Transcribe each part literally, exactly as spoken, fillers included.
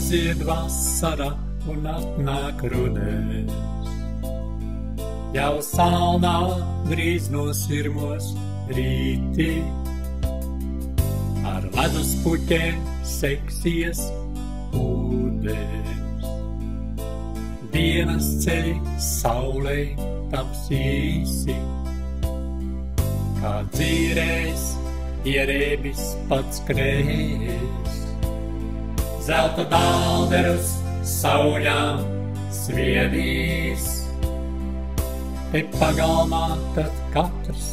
Aiziet vasara un atnāk rudens. Jau salnā drīz nosirmos rīti, ar ledus puķēm seksies ūdens. Dienas ceļi saulei taps īsi, kā dzīrējs ierēbis pats krējs. Zelta dalderus sauļām sviedīs, te pagalmā tad katrs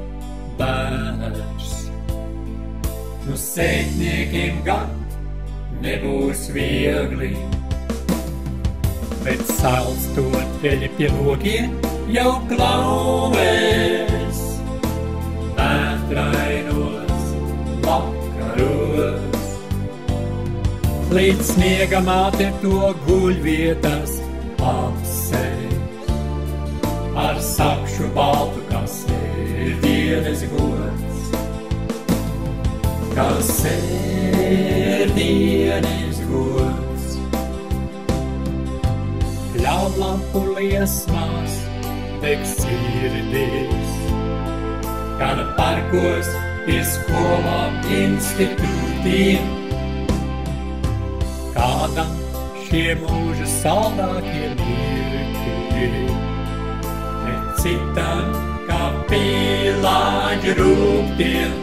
bērs. Nu sētniekiem gan nebūs viegli, bet salstot veļi pie logiem jau klauvēs. Vētrainos vakaros, līdz sniega māte to guļvietas apsēs. Ar sakšu baltu, kā sērdienes gods, kā sērdienes gods. Ļaunlampu liesmās deg sirdīs, kad parkos pie skolām institūtiem. Kādam šie mūža saldākie mirkļi, bet citam kā pīlāņu rūgtiem.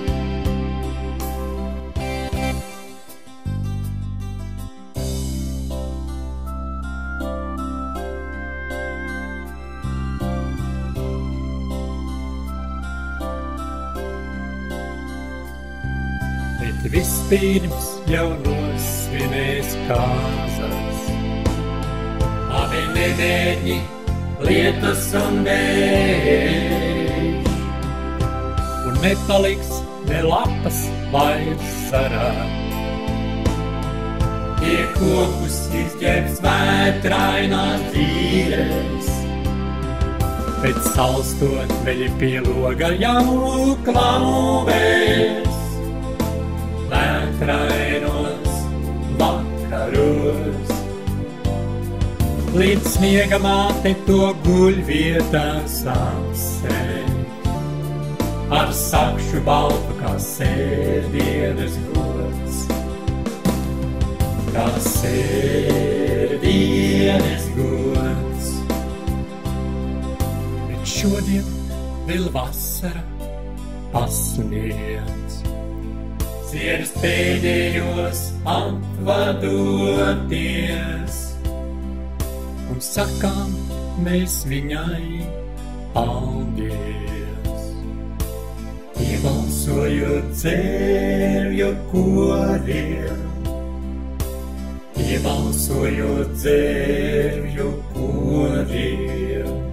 Bet vispirms jau nosvinēs kāzas, abi nedēļi, lietus un vējš, un nepaliks ne lapas vairs sarā. Tie kokus izģērbs vētrainās dzīves, bet salstot veļi pie loga jau klauvēs. Vētrainos vakaros, līdz sniega māte to guļvietās apsēs. Ar sakšu baltu, kā sērdienes gods, kā sērdienes gods. Bet šodien vēl vasara pasniedz, ziedas pēdējos atvadoties, un sakām mēs viņai paldies. Iebalsojot dzērvju koriem, iebalsojot dzērvju koriem.